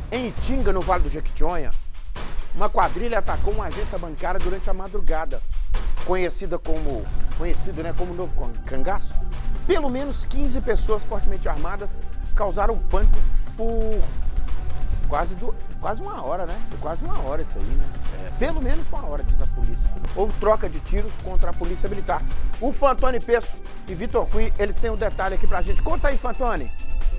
Em Itinga, no Vale do Jequitinhonha, uma quadrilha atacou uma agência bancária durante a madrugada, conhecido, né, como Novo Cangaço. Pelo menos 15 pessoas fortemente armadas causaram pânico por quase uma hora, né? Foi quase uma hora isso aí, né? Pelo menos uma hora, diz a polícia. Houve troca de tiros contra a polícia militar. O Fantoni Peço e Vitor Cui, eles têm um detalhe aqui pra gente. Conta aí, Fantoni.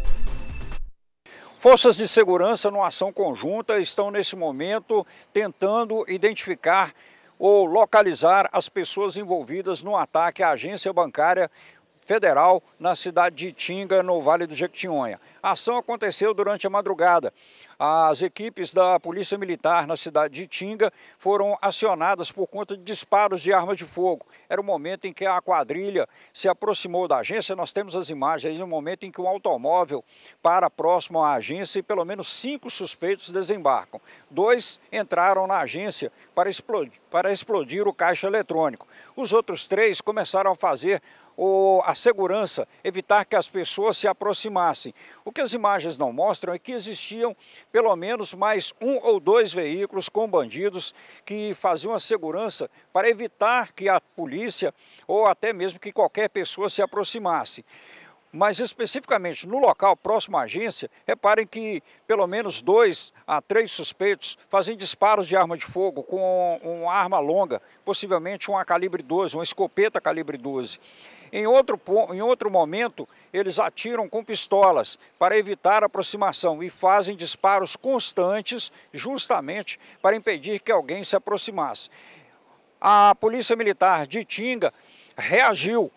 Forças de segurança, numa ação conjunta, estão nesse momento tentando identificar ou localizar as pessoas envolvidas no ataque à agência bancária federal na cidade de Itinga, no Vale do Jequitinhonha. A ação aconteceu durante a madrugada. As equipes da Polícia Militar na cidade de Itinga foram acionadas por conta de disparos de armas de fogo. Era o momento em que a quadrilha se aproximou da agência. Nós temos as imagens aí no momento em que um automóvel para próximo à agência e pelo menos 5 suspeitos desembarcam. 2 entraram na agência para explodir o caixa eletrônico. Os outros 3 começaram a fazer a segurança, evitar que as pessoas se aproximassem. O que as imagens não mostram é que existiam pelo menos mais 1 ou 2 veículos com bandidos que faziam a segurança para evitar que a polícia ou até mesmo que qualquer pessoa se aproximasse. Mas especificamente no local próximo à agência, reparem que pelo menos 2 a 3 suspeitos fazem disparos de arma de fogo com uma arma longa, possivelmente uma calibre 12, uma escopeta calibre 12. Em outro momento, eles atiram com pistolas para evitar a aproximação e fazem disparos constantes justamente para impedir que alguém se aproximasse. A Polícia Militar de Itinga reagiu,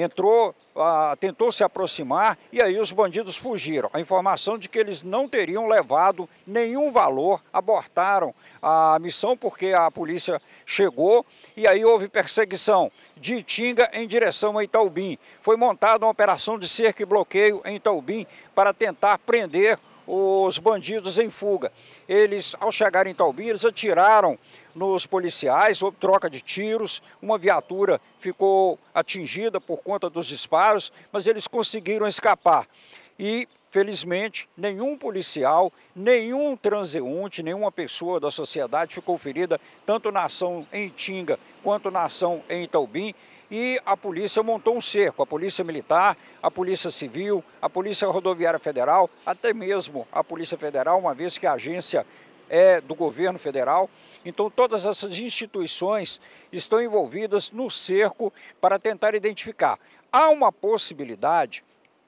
tentou se aproximar e aí os bandidos fugiram. A informação de que eles não teriam levado nenhum valor, abortaram a missão porque a polícia chegou e aí houve perseguição de Itinga em direção a Itaubim. Foi montada uma operação de cerco e bloqueio em Itaubim para tentar prender os bandidos em fuga. Eles, ao chegarem em Itaubim, eles atiraram nos policiais, houve troca de tiros, uma viatura ficou atingida por conta dos disparos, mas eles conseguiram escapar. E, felizmente, nenhum policial, nenhum transeunte, nenhuma pessoa da sociedade ficou ferida, tanto na ação em Itinga quanto na ação em Itaubim. E a polícia montou um cerco, a Polícia Militar, a Polícia Civil, a Polícia Rodoviária Federal, até mesmo a Polícia Federal, uma vez que a agência é do governo federal. Então todas essas instituições estão envolvidas no cerco para tentar identificar. Há uma possibilidade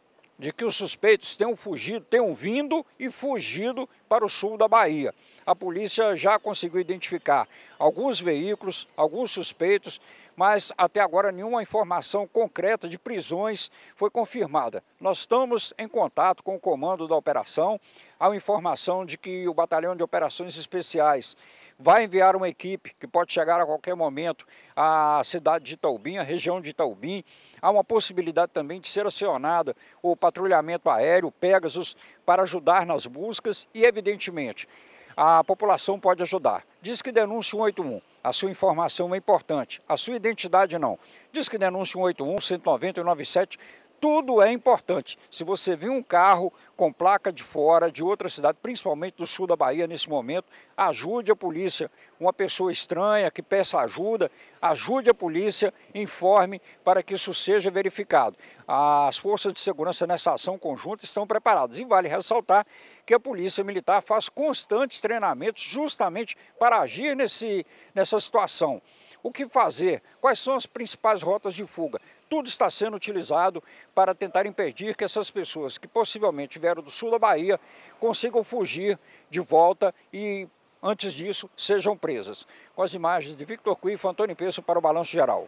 de que os suspeitos tenham vindo e fugido para o sul da Bahia. A polícia já conseguiu identificar alguns veículos, alguns suspeitos, mas até agora nenhuma informação concreta de prisões foi confirmada. Nós estamos em contato com o comando da operação. Há uma informação de que o Batalhão de Operações Especiais vai enviar uma equipe que pode chegar a qualquer momento à cidade de Itaubim, à região de Itaubim. Há uma possibilidade também de ser acionada o patrulhamento aéreo, o Pegasus, para ajudar nas buscas e, evidentemente, a população pode ajudar. Diz que denúncia 181, a sua informação é importante, a sua identidade não. Diz que denúncia 181, 190 e 97, tudo é importante. Se você viu um carro com placa de fora, de outra cidade, principalmente do sul da Bahia nesse momento, ajude a polícia. Uma pessoa estranha que peça ajuda, ajude a polícia, informe para que isso seja verificado. As forças de segurança nessa ação conjunta estão preparadas. E vale ressaltar que a Polícia Militar faz constantes treinamentos justamente para agir nessa situação. O que fazer? Quais são as principais rotas de fuga? Tudo está sendo utilizado para tentar impedir que essas pessoas que possivelmente vieram do sul da Bahia consigam fugir de volta e, antes disso, sejam presas. Com as imagens de Vitor Cui e Fantoni Peço para o Balanço Geral.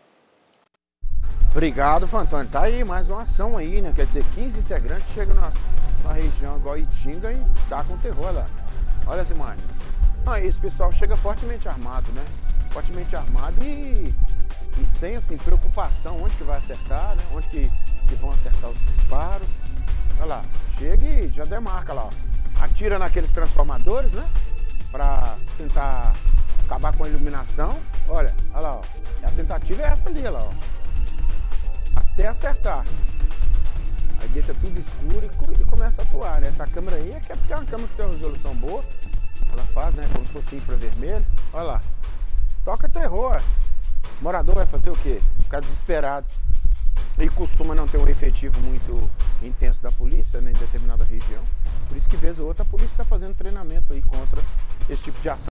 Obrigado, Fantoni. Tá aí mais uma ação aí, né? Quer dizer, 15 integrantes chegam na região igual Itinga e dá com terror lá. Olha as imagens. Esse pessoal chega fortemente armado, né? Fortemente armado e sem, assim, preocupação onde que vai acertar, né? Onde que vão acertar os disparos. Olha lá, chega e já demarca lá, ó. Atira naqueles transformadores, né? Pra tentar acabar com a iluminação. Olha lá, ó. A tentativa é essa ali, olha lá, ó. Até acertar. Aí deixa tudo escuro e começa a atuar, né? Essa câmera aí é porque é uma câmera que tem uma resolução boa. Ela faz, né? Como se fosse infravermelho. Olha lá. Toca terror. O morador vai fazer o quê? Ficar desesperado. E costuma não ter um efetivo muito intenso da polícia, né, em determinada região. Por isso que, vez ou outra, a polícia está fazendo treinamento aí contra esse tipo de ação.